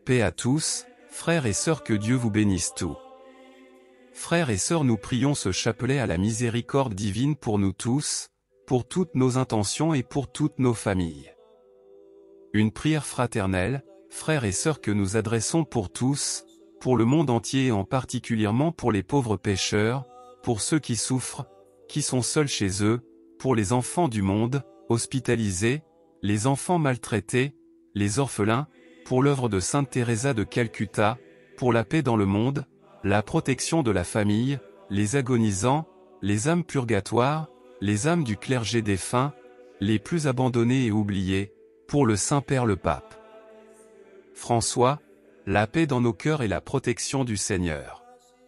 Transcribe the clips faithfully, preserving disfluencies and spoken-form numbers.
Paix à tous, frères et sœurs, que Dieu vous bénisse tous. Frères et sœurs, nous prions ce chapelet à la miséricorde divine pour nous tous, pour toutes nos intentions et pour toutes nos familles. Une prière fraternelle, frères et sœurs, que nous adressons pour tous, pour le monde entier et en particulièrement pour les pauvres pécheurs, pour ceux qui souffrent, qui sont seuls chez eux, pour les enfants du monde, hospitalisés, les enfants maltraités, les orphelins, pour l'œuvre de Sainte Teresa de Calcutta, pour la paix dans le monde, la protection de la famille, les agonisants, les âmes purgatoires, les âmes du clergé défunt, les plus abandonnés et oubliés, pour le Saint-Père le Pape François, la paix dans nos cœurs et la protection du Seigneur.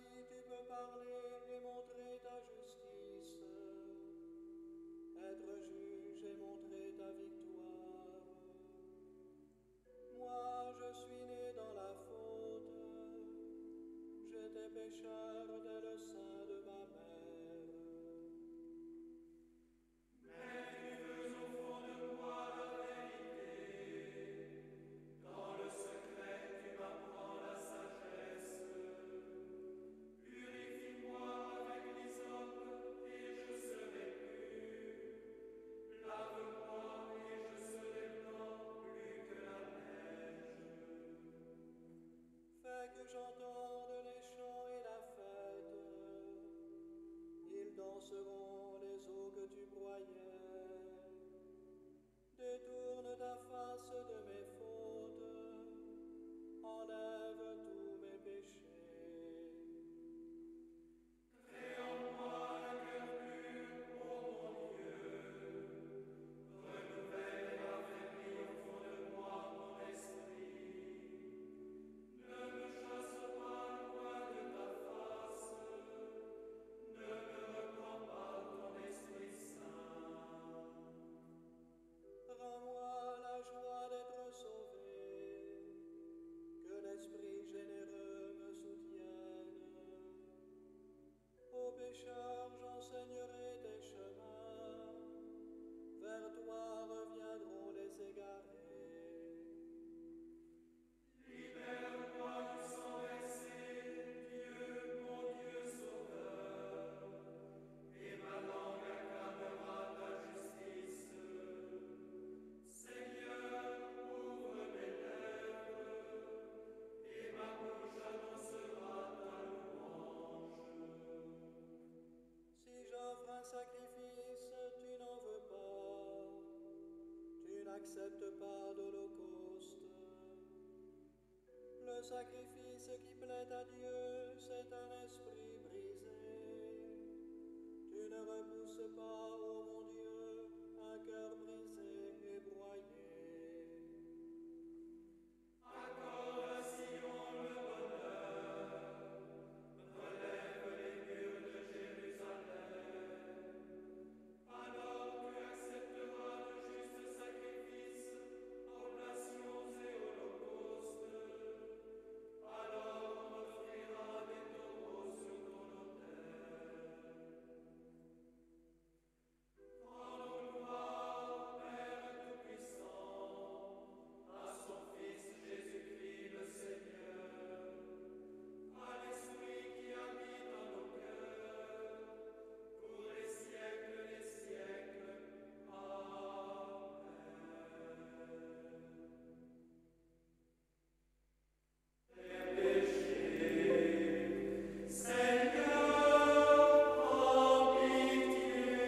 Danseront les eaux que tu broyais. Détourne ta face de mes fautes, enlève tous mes péchés. Crée en moi un cœur pur, ô mon Dieu. Renouvelle et affermis au fond de moi mon esprit. Ne me chasse pas loin de ta face. Ne me reprends pas ton Esprit Saint. Rends-moi la joie d'être sauvé, que l'Esprit généreux me soutienne. Aux pécheurs j'enseignerai tes chemins, vers toi reviendront les égarés. Libère-moi du sang versé, Dieu, mon Dieu sauveur, et ma langue acclamera ta justice. Seigneur, ouvre mes lèvres, et ma bouche annoncera ta louange. Si j'offre un sacrifice, tu n'en veux pas, tu n'acceptes pas d'holocauste. Le sacrifice qui plaît à Dieu, c'est un esprit brisé. Tu ne repousses pas, ô mon Dieu, un cœur brisé et broyé. Accorde à Sion le bonheur, relève les murs de Jérusalem. Alors tu accepteras de justes sacrifices, oblations et holocaustes. Alors on offrira des taureaux sur ton autel. Rendons gloire, Père Tout-Puissant, à son Fils Jésus-Christ le Seigneur, à l'Esprit qui habite en nos cœurs, pour les siècles des siècles. Amen. Les péchés, Seigneur, en pitié.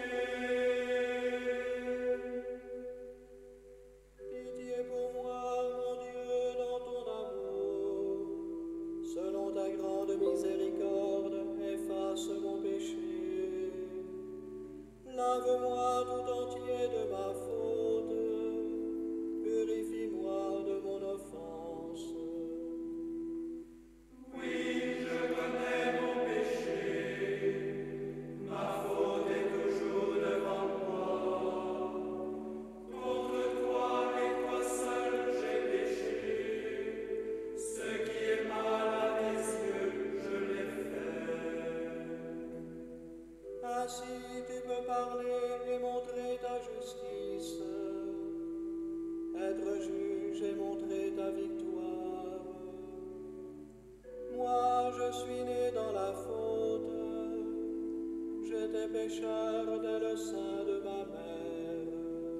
Pitié pour moi, mon Dieu, dans ton amour. Selon ta grande miséricorde, efface mon péché. Lave-moi tout entier de ma faute. Purifie-moi de mon offense. Oui, je connais mon péché. Ma faute est toujours devant moi. Contre toi et toi seul j'ai péché. Ce qui est mal à tes yeux, je l'ai fait. Ainsi tu peux parler et montrer ta justice, être juge et montrer ta victoire. suis né dans la faute, j'étais pécheur dès le sein de ma mère.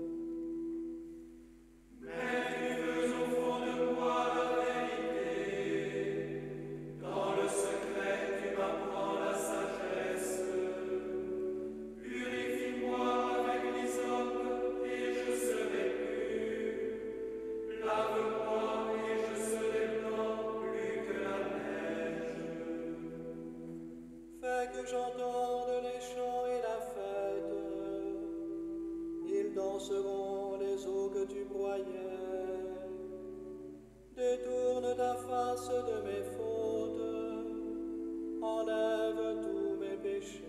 Mais tu veux au fond de moi la vérité, dans le secret tu m'apprends la sagesse. Purifie-moi avec l'hysope et je serai pur. Lave-moi et je serai blanc plus que la neige. Fais que j'entende les chants et la fête, ils danseront les eaux que tu broyais. Détourne ta face de mes fautes, enlève tous mes péchés.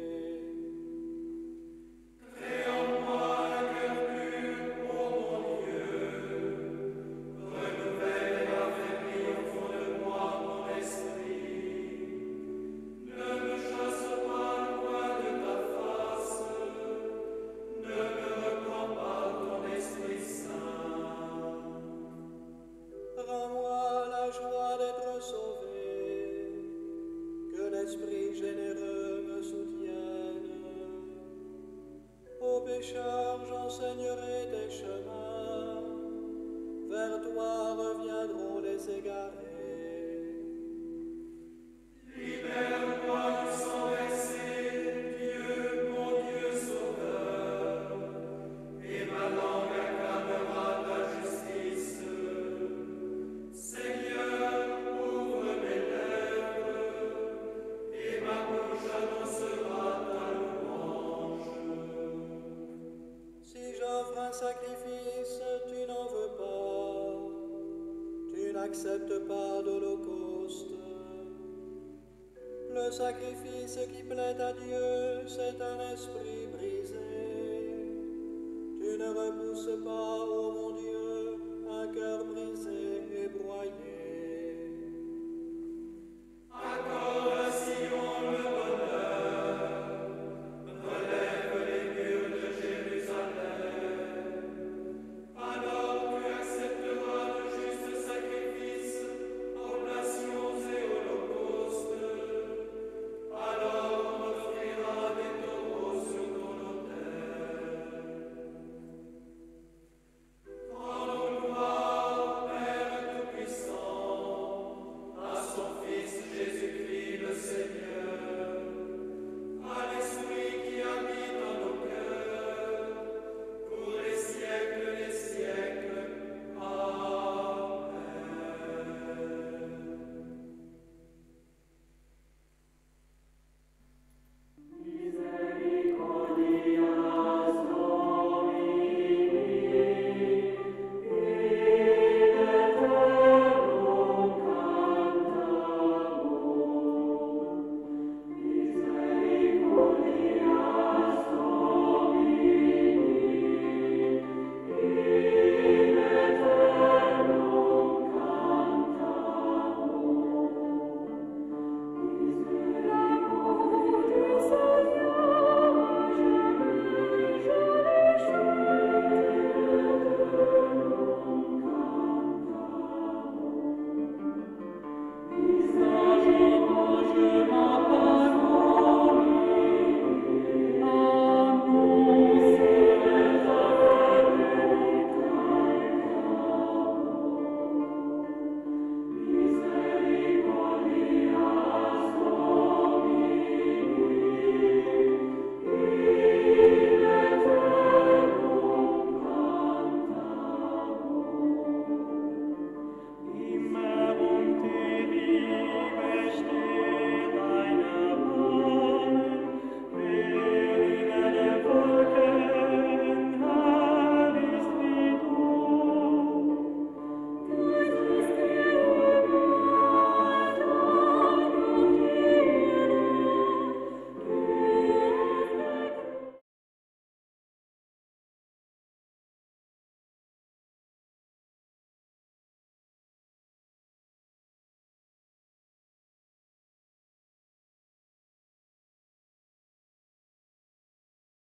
Crée en moi un cœur pur, ô mon Dieu. Renouvelle et affaiblis au fond de moi mon esprit. Ne me chasse pas loin de ta face, ne me reprends pas ton Esprit Saint. Rends-moi la joie d'être sauvé, que l'Esprit généreux me soutienne. Aux pécheurs j'enseignerai tes chemins, vers toi reviendront les égarés. Libère-moi du sang versé, Dieu, mon Dieu sauveur, et ma langue acclamera ta justice. Seigneur, ouvre mes lèvres, et ma bouche annoncera ta louange. Si j'offre un sacrifice, tu n'en veux pas, tu n'acceptes pas d'holocauste. Le sacrifice qui plaît à Dieu, c'est un esprit brisé. Tu ne repousses pas, ô mon Dieu, un cœur brisé.